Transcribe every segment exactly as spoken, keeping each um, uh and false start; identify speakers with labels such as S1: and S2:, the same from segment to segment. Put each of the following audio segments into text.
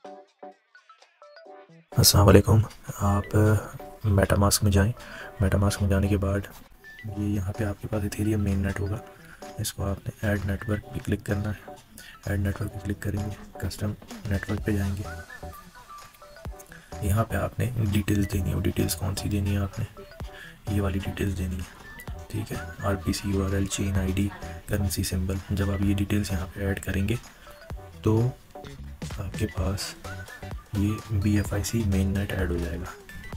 S1: अस्सलाम वालेकुम। आप मेटामास्क में जाएं। मेटामास्क में जाने के बाद ये यहाँ पे आपके पास इथेरियम मेन नेट होगा। इसको आपने ऐड नेटवर्क पे क्लिक करना है। ऐड नेटवर्क पे क्लिक करेंगे, कस्टम नेटवर्क पे जाएंगे। यहाँ पे आपने डिटेल्स देनी है। वो डिटेल्स कौन सी देनी है? आपने ये वाली डिटेल्स देनी है, ठीक है। R P C, U R L, chain I D, currency symbol. जब आप ये डिटेल्स यहाँ पे ऐड करेंगे तो आपके पास ये B F I C mainnet add हो जाएगा।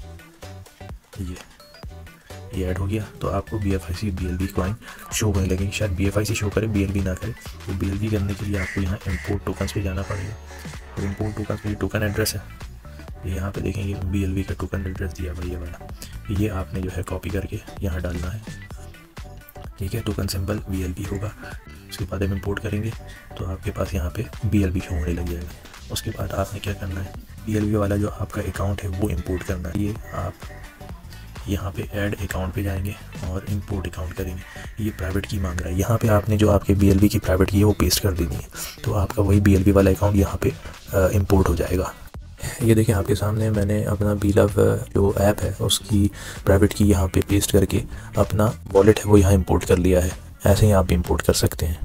S1: ये ये ऐड हो गया तो आपको B F I C B L B coin show करने लगेंगे। शायद B F I C show करे, बी एल बी ना करे। तो बी एल बी करने के लिए आपको यहाँ इंपोर्ट टोकन्स पे जाना पड़ेगा। तो इंपोर्ट टोकन्स पे टोकन एड्रेस है, ये यहाँ पे देखेंगे बी एल बी का टोकन एड्रेस दिया हुआ ये वाला। ये आपने जो है कॉपी करके यहाँ डालना है, ठीक है। Token symbol B L B होगा। उसके बाद हम इंपोर्ट करेंगे तो आपके पास यहाँ पे बी एल बी शो होने लग जाएगा। उसके बाद आपने क्या करना है, बी एल बी वाला जो आपका अकाउंट है वो इंपोर्ट करना है। ये आप यहाँ पे ऐड अकाउंट पे जाएंगे और इंपोर्ट अकाउंट करेंगे। ये प्राइवेट की मांग रहा है, यहाँ पे आपने जो आपके बी एल बी की प्राइवेट की है वो पेस्ट कर देनी है। तो आपका वही बी एल बी वाला अकाउंट यहाँ पे इंपोर्ट हो जाएगा। ये देखें आपके सामने मैंने अपना बीलव जो ऐप है उसकी प्राइवेट की यहाँ पे पेस्ट करके अपना वॉलेट है वो यहाँ इंपोर्ट कर लिया है। ऐसे ही आप भी इंपोर्ट कर सकते हैं।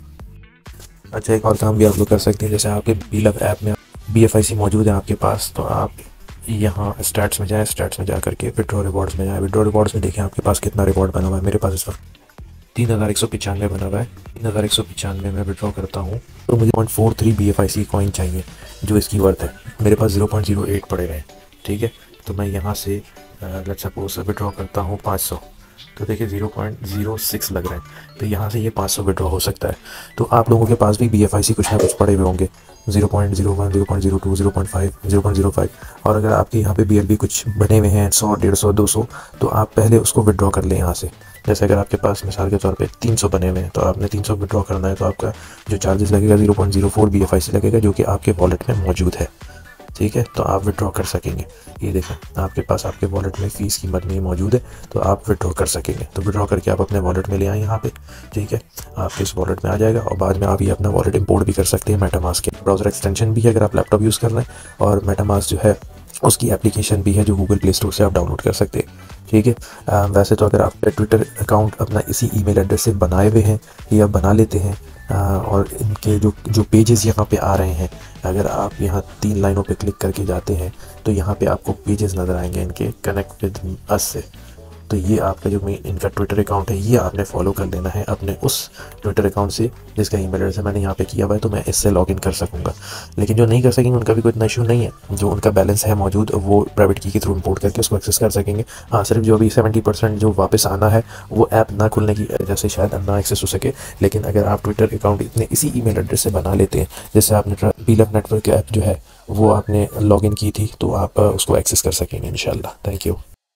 S1: अच्छा, एक और काम भी आप लोग कर सकते हैं। जैसे आपके बीलव ऐप में बी एफ आई सी मौजूद है आपके पास, तो आप यहाँ स्टैट्स में जाएँ। स्टैट्स में जा करके विड्रॉ रिवॉर्ड्स में जाएँ। विड्रॉ रिवॉर्ड्स में देखें आपके पास कितना रिवॉर्ड बना हुआ है। मेरे पास इस वक्त तीन हज़ार एक सौ पचानवे बना हुआ है। तीन हज़ार एक सौ पचानवे में विड्रॉ करता हूँ तो मुझे point four three B F I C coin चाहिए जो इसकी वर्थ है। मेरे पास ज़ीरो पॉइंट ज़ीरो एट पड़े हैं, ठीक है। तो मैं यहाँ से लेट्स सपोज विड्रॉ करता हूँ पाँच सौ, तो देखिए ज़ीरो पॉइंट ज़ीरो सिक्स लग रहा है। तो यहाँ से ये पाँच सौ विड्रॉ हो सकता है। तो आप लोगों के पास भी बी एफ आई सी कुछ ना कुछ पड़े हुए होंगे, zero point zero one, zero point zero two, zero point five, zero point zero five. और अगर आपके यहाँ पे बी एल बी कुछ बने हुए हैं सौ, डेढ़ सौ, दो सौ, तो आप पहले उसको विड्रॉ कर लें यहाँ से। जैसे अगर आपके पास मिसाल के तौर पे तीन सौ बने हुए हैं तो आपने तीन सौ विड्रॉ करना है, तो आपका जो चार्जेस लगेगा zero point zero four B F I C लगेगा जो कि आपके वॉलेट में मौजूद है, ठीक है। तो आप विड्रॉ कर सकेंगे। ये देखें आपके पास आपके वॉलेट में फ़ीस कीमत में मौजूद है, तो आप विड्रॉ कर सकेंगे। तो विड्रॉ करके आप अपने वॉलेट में ले आएँ यहाँ पे, ठीक है। आपके इस वॉलेट में आ जाएगा और बाद में आप ये अपना वॉलेट इंपोर्ट भी कर सकते हैं मेटामास्क के। ब्राउज़र एक्सटेंशन भी है अगर आप लैपटॉप यूज़ कर रहे हैं, और मेटामास्क जो है उसकी एप्लीकेशन भी है जो गूगल प्ले स्टोर से आप डाउनलोड कर सकते हैं, ठीक है। आ, वैसे तो अगर आप ट्विटर अकाउंट अपना इसी ईमेल एड्रेस से बनाए हुए हैं या बना लेते हैं, आ, और इनके जो जो पेजेस यहाँ पे आ रहे हैं, अगर आप यहाँ तीन लाइनों पे क्लिक करके जाते हैं तो यहाँ पे आपको पेजेस नज़र आएंगे इनके कनेक्ट विद अस से। तो ये आपका जो मेन इनका ट्विटर अकाउंट है ये आपने फॉलो कर लेना है अपने उस ट्विटर अकाउंट से जिसका ईमेल एड्रेस है मैंने यहाँ पे किया हुआ है, तो मैं इससे लॉगिन कर सकूँगा। लेकिन जो नहीं कर सकेंगे उनका भी कोई इतना इशू नहीं है। जो उनका बैलेंस है मौजूद वो प्राइवेट की के थ्रू इंपोर्ट करके उसको एक्सेस कर सकेंगे। हाँ, सिर्फ जो अभी सेवेंटी परसेंट जो वापस आना है वो ऐप ना खुलने की वजह से शायद ना एक्सेस हो सके। लेकिन अगर आप ट्विटर अकाउंट इतने इसी ईमेल एड्रेस से बना लेते हैं जैसे आपने बीलव नेटवर्क ऐप जो है वो आपने लॉगिन की थी, तो आप उसको एक्सेस कर सकेंगे इंशाल्लाह। Thank you.